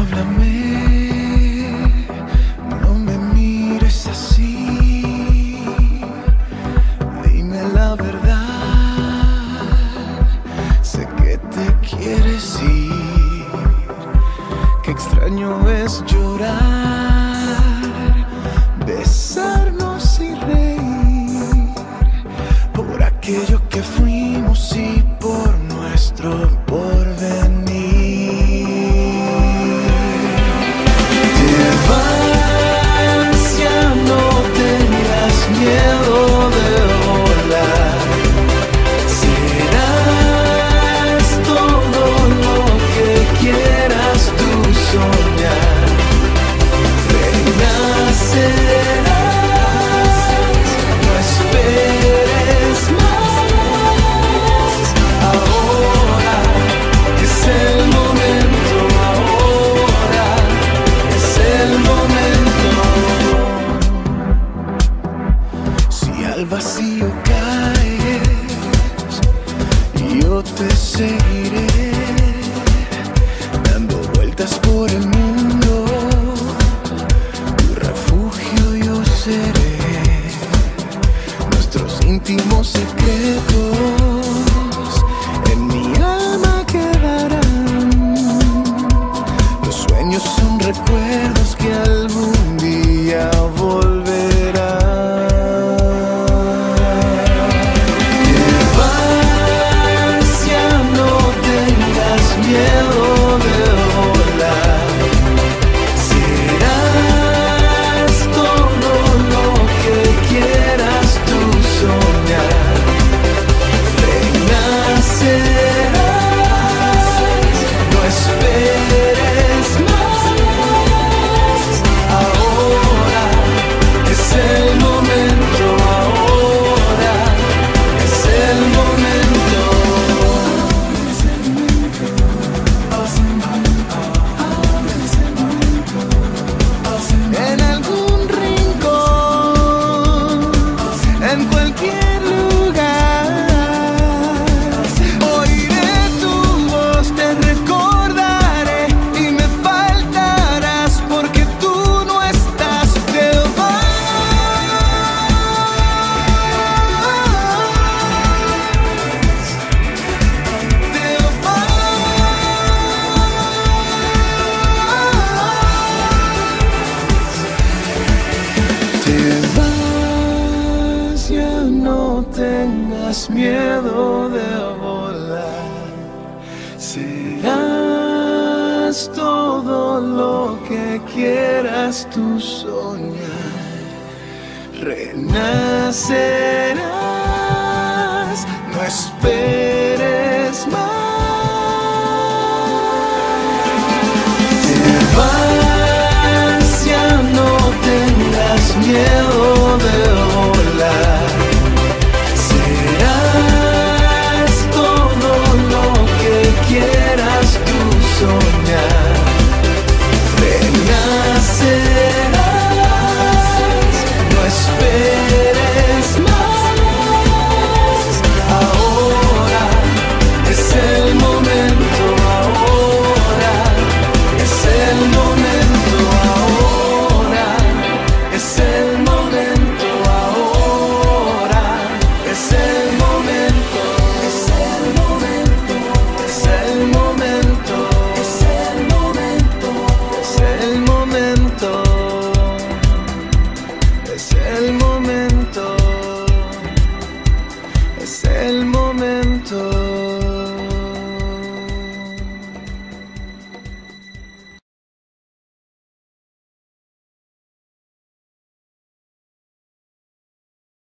Háblame, no me mires así, dime la verdad, sé que te quieres ir, qué extraño es llorar, besarnos y reír, por aquello que fuimos y por nuestro porvenir. Miedo de volar, serás todo lo que quieras tú soñar, renacerás, no esperes más, ahora es el momento, ahora es el momento. Al vacío caes, yo te seguiré, dando vueltas por el mundo, tu refugio yo seré, nuestros íntimos secretos en mi alma quedarán, los sueños son recuerdos que algún día volverán. Miedo de volar, serás todo lo que quieras tú soñar, renacerás, no esperes más, ahora es el momento, ahora es el momento. En algún rincón, en cualquier lugar, oiré tu voz, te recordaré y me faltarás porque tú no estás, te vas, ya no tengas miedo de volar, serás todo lo que quieras tú soñar, renacerás, no esperes